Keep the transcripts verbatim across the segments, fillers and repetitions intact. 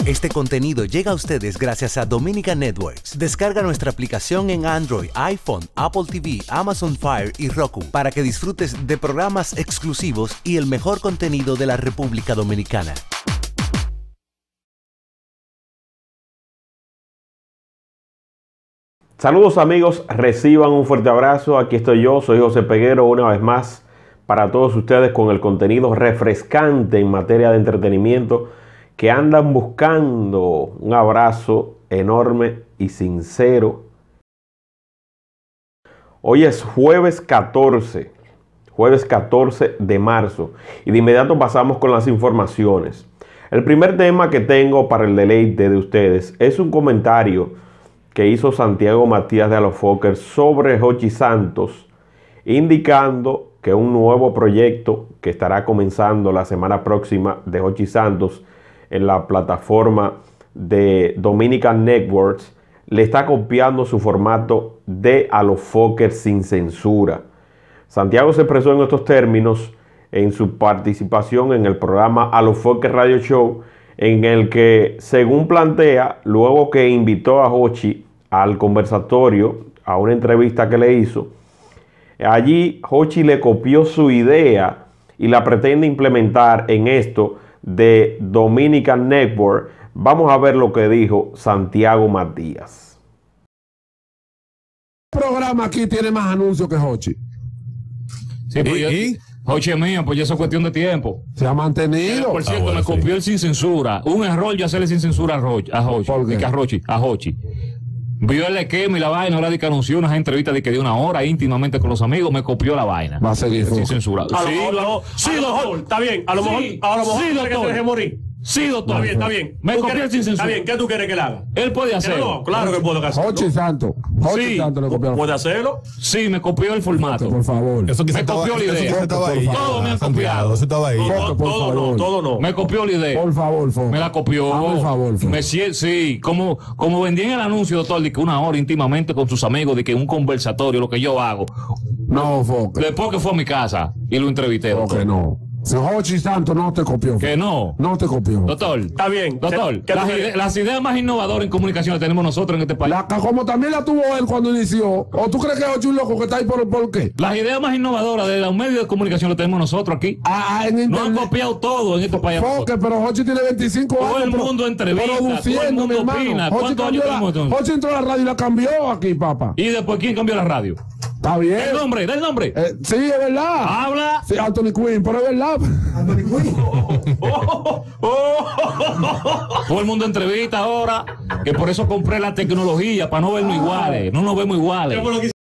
Este contenido llega a ustedes gracias a Dominica Networks. Descarga nuestra aplicación en Android, iPhone, Apple T V, Amazon Fire y Roku para que disfrutes de programas exclusivos y el mejor contenido de la República Dominicana. Saludos amigos, reciban un fuerte abrazo. Aquí estoy yo, soy José Peguero, una vez más para todos ustedes con el contenido refrescante en materia de entretenimiento que andan buscando. Un abrazo enorme y sincero. Hoy es jueves catorce, jueves catorce de marzo, y de inmediato pasamos con las informaciones. El primer tema que tengo para el deleite de ustedes es un comentario que hizo Santiago Matías de Alofoque sobre Jochi Santos, indicando que un nuevo proyecto que estará comenzando la semana próxima de Jochi Santos en la plataforma de Dominican Networks le está copiando su formato de Alofoque sin censura. Santiago se expresó en estos términos en su participación en el programa Alofoque Radio Show, en el que, según plantea, luego que invitó a Jochi al conversatorio, a una entrevista que le hizo, allí Jochi le copió su idea y la pretende implementar en esto de Dominican Network. Vamos a ver lo que dijo Santiago Matías. El programa aquí tiene más anuncios que Jochi. Sí, pues ¿Y? yo, ¿Y? Jochi es mío, pues ya eso es cuestión de tiempo. Se ha mantenido. Por cierto, Ah, bueno, me sí. copió el sin censura. Un error yo hacerle sin censura a Rochi. A Jochi. ¿Por qué? De que a Rochi. A Jochi. Vio el esquema y la vaina, ahora de que anunció unas entrevistas de que de una hora íntimamente con los amigos, me copió la vaina. Va a seguir. Sin censura. A lo Sí, mejor, lo- no, sí, a lo doctor. mejor, está bien, a lo mejor, Sí, a lo mejor sí, tú quieres que doctor. te deje morir. Sí, doctor. Está bien, está bien. Me ¿Tú copió el quieres- sin censura. Está bien, ¿qué tú quieres que le haga? Él puede hacerlo. No, claro que puedo hacerlo. Jochi Santos. Jochi Sí. Santos le copió. ¿Puede hacerlo? Sí, me copió el formato. Por favor. Eso quizá Me estaba, copió la eso idea. quizá estaba ahí. Todo me han Santiago, copiado. eso estaba ahí. No, Foto, por todo favor. no, todo no. Me copió la idea. Por favor, Fo. Me la copió. Ah, por favor, Fo. Me sie- sí, como, como vendí en el anuncio, doctor, de que una hora íntimamente con sus amigos, de que un conversatorio, lo que yo hago. No, Foque. Después que fue a mi casa y lo entrevisté, doctor. Foque, no. Si Jochi Santos no te copió. Que no. No te copió. Doctor. Está bien. Doctor, ¿Qué- qué tú las, quieres? ide- las ideas más innovadoras en comunicación las tenemos nosotros en este país. La, como también la tuvo él cuando inició. ¿O tú crees que Jochi es un loco que está ahí por, por qué? Las ideas más innovadoras de los medios de comunicación las tenemos nosotros aquí. Ah, ah, en No han internet. copiado todo en este país. Foque, pero Jochi tiene veinticinco Todo años. el pro- mundo entrevista, produciendo, todo el mundo mi hermano. opina. Jochi ¿Cuántos cambió años la- tenemos entonces? Jochi entró a la radio y la cambió aquí, papá. Y después, ¿quién cambió la radio? Está bien. El nombre, del nombre. Eh, sí, es verdad. Habla. Sí, Anthony Quinn, pero es verdad. Anthony Quinn. Todo el mundo entrevista ahora, que por eso compré la tecnología, para no vernos iguales. No nos vemos iguales.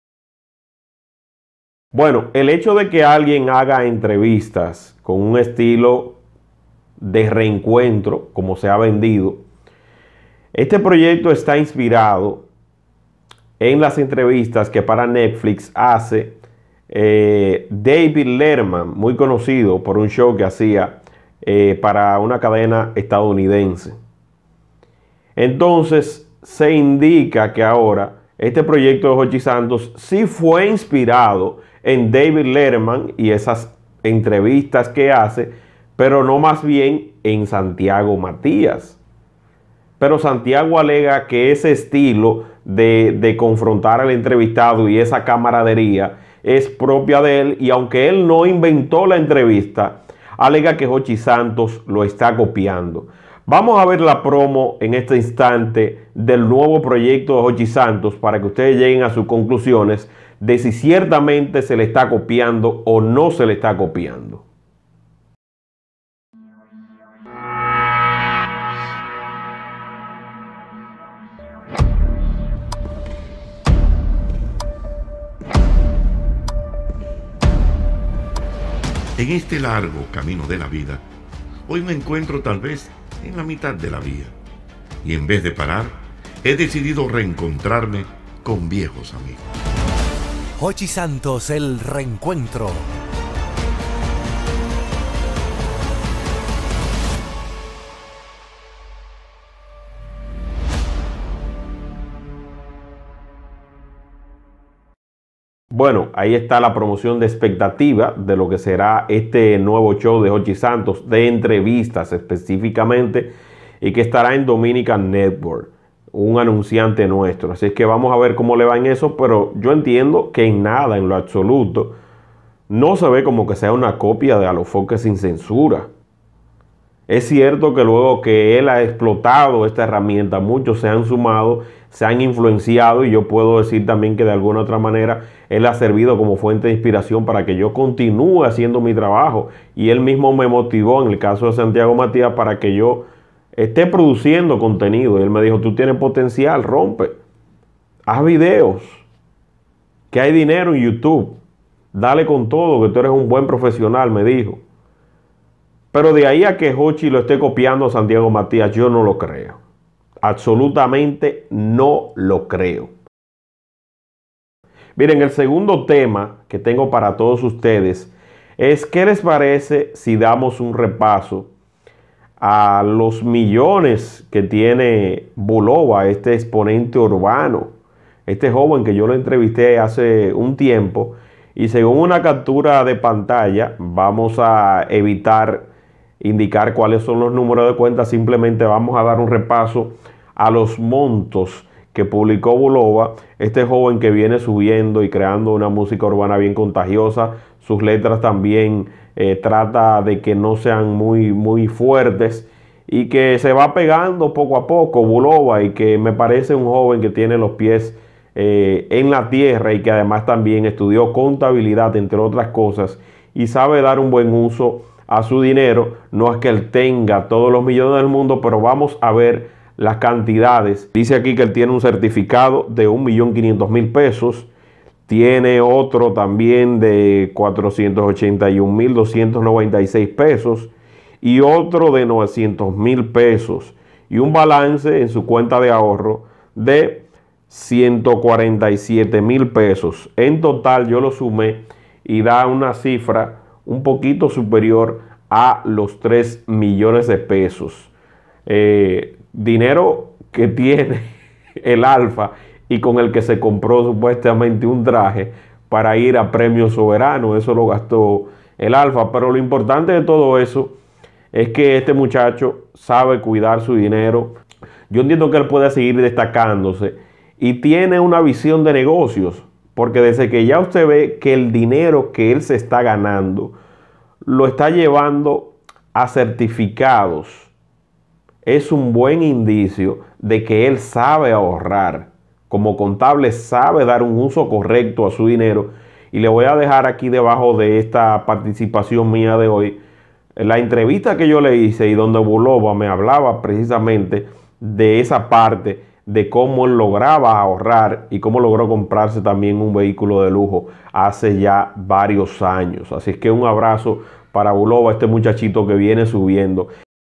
Bueno, el hecho de que alguien haga entrevistas con un estilo de reencuentro, como se ha vendido, este proyecto está inspirado en las entrevistas que para Netflix hace eh, David Letterman, muy conocido por un show que hacía eh, para una cadena estadounidense. Entonces se indica que ahora este proyecto de Jochi Santos sí fue inspirado en David Letterman y esas entrevistas que hace, pero no más bien en Santiago Matías. Pero Santiago alega que ese estilo de, de confrontar al entrevistado y esa camaradería es propia de él, y aunque él no inventó la entrevista, alega que Jochi Santos lo está copiando. Vamos a ver la promo en este instante del nuevo proyecto de Jochi Santos para que ustedes lleguen a sus conclusiones de si ciertamente se le está copiando o no se le está copiando. En este largo camino de la vida, hoy me encuentro tal vez en la mitad de la vía. Y en vez de parar, he decidido reencontrarme con viejos amigos. Jochi Santos, el reencuentro. Bueno, ahí está la promoción de expectativa de lo que será este nuevo show de Jochi Santos, de entrevistas específicamente, y que estará en Dominican Network, un anunciante nuestro. Así es que vamos a ver cómo le va en eso, pero yo entiendo que en nada, en lo absoluto, no se ve como que sea una copia de Alofoque sin censura. Es cierto que luego que él ha explotado esta herramienta, muchos se han sumado, se han influenciado, y yo puedo decir también que de alguna otra manera él ha servido como fuente de inspiración para que yo continúe haciendo mi trabajo, y él mismo me motivó en el caso de Santiago Matías para que yo esté produciendo contenido. Y él me dijo: tú tienes potencial, rompe, haz videos, que hay dinero en YouTube, dale con todo, que tú eres un buen profesional, me dijo. Pero de ahí a que Jochi lo esté copiando a Santiago Matías, yo no lo creo. Absolutamente no lo creo. Miren, el segundo tema que tengo para todos ustedes es: ¿qué les parece si damos un repaso a los millones que tiene Bulova, este exponente urbano, este joven que yo lo entrevisté hace un tiempo? Y según una captura de pantalla, vamos a evitar indicar cuáles son los números de cuenta, simplemente vamos a dar un repaso a los montos que publicó Bulova, este joven que viene subiendo y creando una música urbana bien contagiosa. Sus letras también eh, trata de que no sean muy, muy fuertes, y que se va pegando poco a poco Bulova, y que me parece un joven que tiene los pies eh, en la tierra, y que además también estudió contabilidad, entre otras cosas, y sabe dar un buen uso a su dinero. No es que él tenga todos los millones del mundo, pero vamos a ver las cantidades. Dice aquí que él tiene un certificado de un millón quinientos mil pesos, tiene otro también de cuatrocientos ochenta y un mil doscientos noventa y seis pesos, y otro de novecientos mil pesos, y un balance en su cuenta de ahorro de ciento cuarenta y siete mil pesos. En total yo lo sumé y da una cifra un poquito superior a los tres millones de pesos. Eh, dinero que tiene el Alfa, y con el que se compró supuestamente un traje para ir a Premio Soberano. Eso lo gastó el Alfa. Pero lo importante de todo eso es que este muchacho sabe cuidar su dinero. Yo entiendo que él puede seguir destacándose y tiene una visión de negocios, porque desde que ya usted ve que el dinero que él se está ganando lo está llevando a certificados, es un buen indicio de que él sabe ahorrar. Como contable sabe dar un uso correcto a su dinero. Y le voy a dejar aquí debajo de esta participación mía de hoy la entrevista que yo le hice, y donde Bulova me hablaba precisamente de esa parte, de cómo él lograba ahorrar y cómo logró comprarse también un vehículo de lujo hace ya varios años. Así es que un abrazo para Bulova, este muchachito que viene subiendo.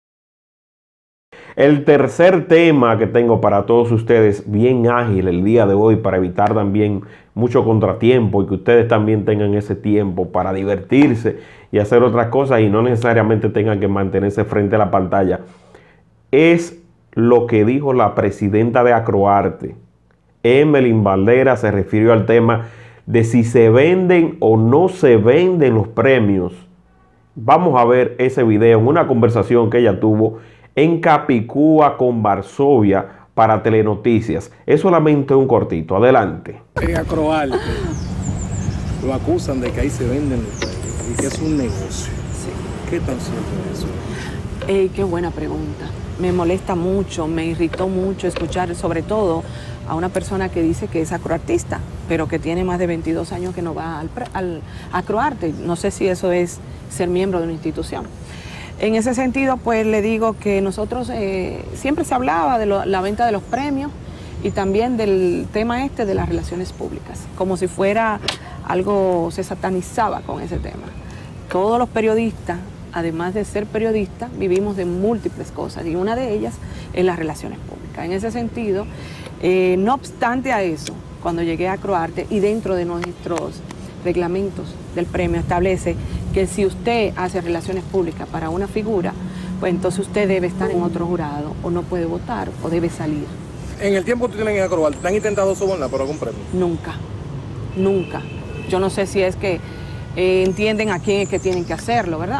El tercer tema que tengo para todos ustedes, bien ágil el día de hoy, para evitar también mucho contratiempo y que ustedes también tengan ese tiempo para divertirse y hacer otras cosas y no necesariamente tengan que mantenerse frente a la pantalla, es lo que dijo la presidenta de Acroarte. Emelín Valera se refirió al tema de si se venden o no se venden los premios. Vamos a ver ese video en una conversación que ella tuvo en Capicúa con Varsovia para Telenoticias. Es solamente un cortito. Adelante. En Acroarte lo acusan de que ahí se venden los premios y que es un negocio. Sí. ¿Qué tan cierto es eso? Eh, qué buena pregunta. Me molesta mucho, me irritó mucho escuchar, sobre todo a una persona que dice que es acroartista, pero que tiene más de veintidós años que no va al, al Acroarte. No sé si eso es ser miembro de una institución. En ese sentido, pues le digo que nosotros eh, siempre se hablaba de lo, la venta de los premios y también del tema este de las relaciones públicas, como si fuera algo, se satanizaba con ese tema. Todos los periodistas, además de ser periodistas, vivimos de múltiples cosas y una de ellas es las relaciones públicas. En ese sentido, eh, no obstante a eso, cuando llegué a Acroarte y dentro de nuestros reglamentos del premio establece que si usted hace relaciones públicas para una figura, pues entonces usted debe estar en otro jurado o no puede votar o debe salir. En el tiempo que tú tienes en Acroarte, ¿te han intentado sobornar por algún premio? Nunca, nunca. Yo no sé si es que eh, entienden a quién es que tienen que hacerlo, ¿verdad?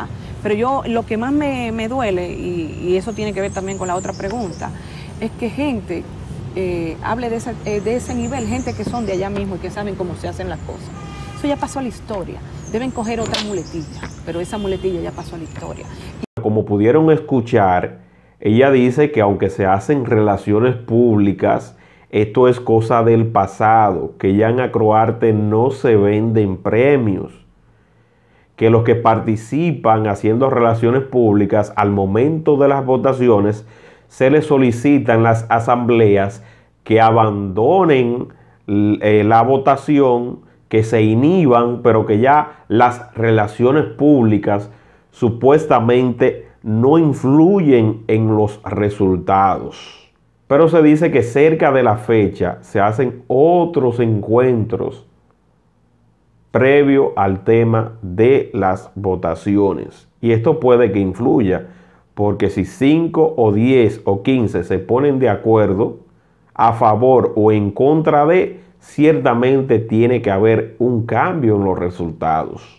Pero yo, lo que más me, me duele, y, y eso tiene que ver también con la otra pregunta, es que gente eh, hable de ese, eh, de ese nivel, gente que son de allá mismo y que saben cómo se hacen las cosas. Eso ya pasó a la historia. Deben coger otra muletilla, pero esa muletilla ya pasó a la historia. Como pudieron escuchar, ella dice que aunque se hacen relaciones públicas, esto es cosa del pasado, que ya en Acroarte no se venden premios, que los que participan haciendo relaciones públicas al momento de las votaciones se les solicitan las asambleas que abandonen eh, la votación, que se inhiban, pero que ya las relaciones públicas supuestamente no influyen en los resultados. Pero se dice que cerca de la fecha se hacen otros encuentros previo al tema de las votaciones. Y esto puede que influya, porque si cinco o diez o quince se ponen de acuerdo a favor o en contra de, ciertamente tiene que haber un cambio en los resultados.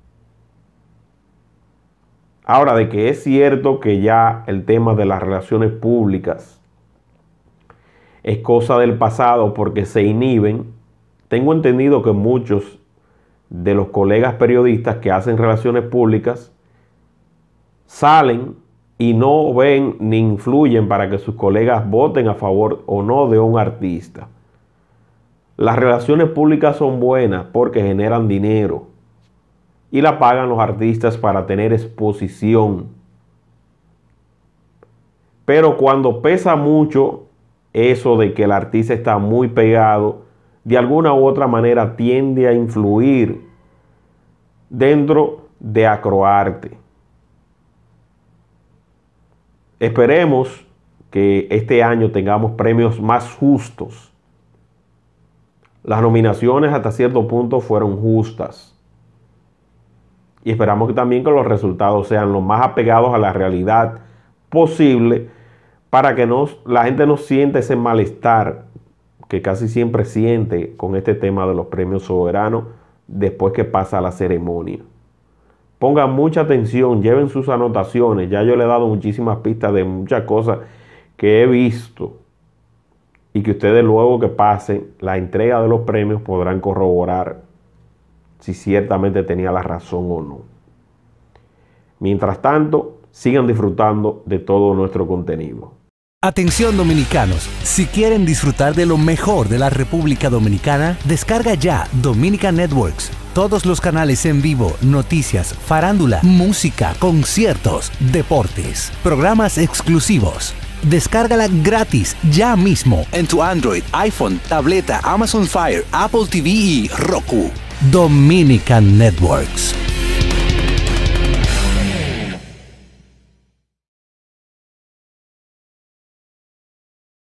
Ahora, de que es cierto que ya el tema de las relaciones públicas es cosa del pasado porque se inhiben, tengo entendido que muchos de los colegas periodistas que hacen relaciones públicas salen y no ven ni influyen para que sus colegas voten a favor o no de un artista. Las relaciones públicas son buenas porque generan dinero y la pagan los artistas para tener exposición. Pero cuando pesa mucho eso de que el artista está muy pegado, de alguna u otra manera tiende a influir dentro de Acroarte. Esperemos que este año tengamos premios más justos. Las nominaciones hasta cierto punto fueron justas. Y esperamos que también que los resultados sean lo más apegados a la realidad posible para que no, la gente no sienta ese malestar que casi siempre siente con este tema de los premios soberanos después que pasa la ceremonia. Pongan mucha atención, lleven sus anotaciones. Ya yo le he dado muchísimas pistas de muchas cosas que he visto y que ustedes luego que pasen la entrega de los premios podrán corroborar si ciertamente tenía la razón o no. Mientras tanto, sigan disfrutando de todo nuestro contenido. Atención dominicanos, si quieren disfrutar de lo mejor de la República Dominicana, descarga ya Dominican Networks. Todos los canales en vivo, noticias, farándula, música, conciertos, deportes, programas exclusivos. Descárgala gratis ya mismo en tu Android, iPhone, tableta, Amazon Fire, Apple T V y Roku. Dominican Networks.